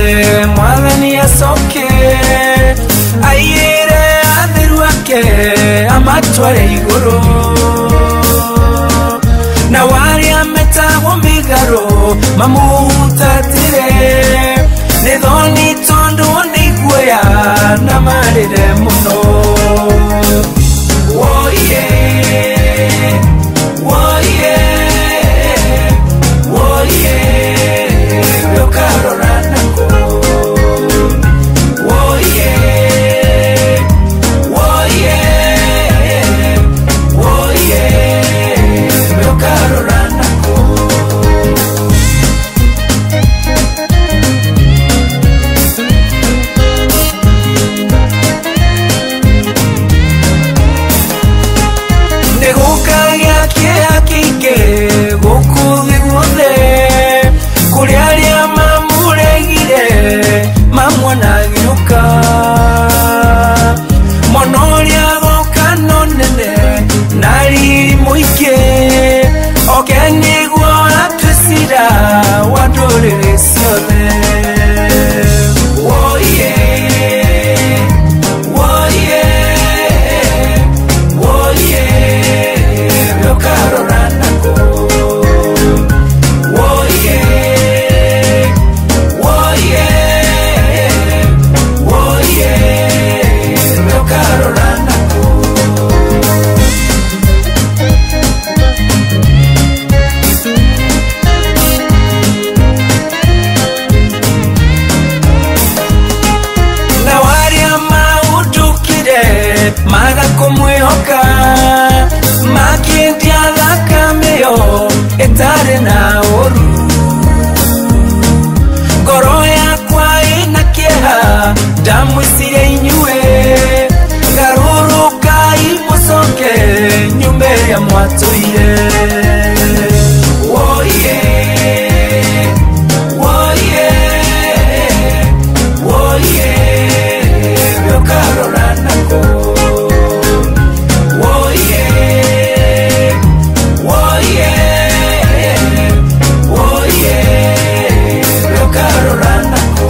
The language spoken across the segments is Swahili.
mwathani acoke aiyire athiru ake amatware iguru na waria metagwo migaro mamutatire nithoni tondu niguoya na marire muno woye woye woye yokarorana ko woye woye woye yokarorana ko negukagia kiakike gukuthiguothe kuri aria mamuregire mamwanagiruka monoria gokano nene na riri muingi oke niguo atwisira wa ndũrĩrĩ ciothe woye woye woye yokarorana ko woye woye woye yokarorana ko na waria maudukire magakumwihoka makindia thakame-yo itari na ũru ngoro yakwa ina kĩeha ndamwĩciria inyuĩ garũrũkai mũcoke nyume ĩrĩa mwatũire woye woye woye yokarorana ko woye woye woye yokarorana ko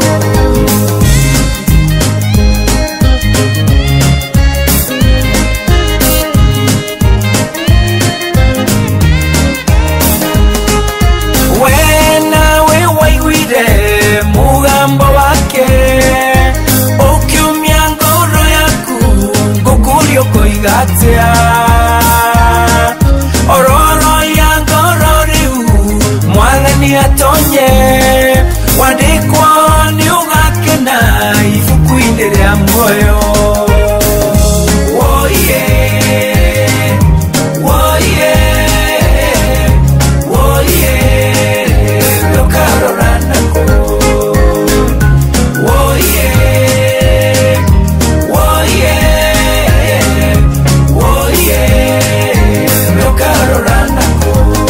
wena we waiguire mugambo wake ukiumia ngoro yaku ngukurio kuigatia ororo ya ngoro riu mwathani atonye wandikwo ni ugakena ibuku-inĩ rĩa muoyo woye woye woye yokarorana ko woye woye woye yokarorana ko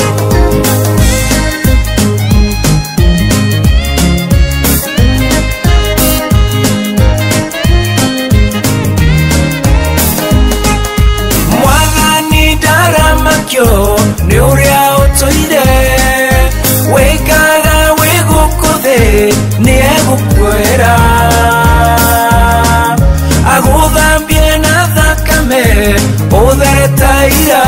mwathani ndaramakio ni uria utuire wikaga wigukuthi ni egukwera aguthambie na thakame utheretaira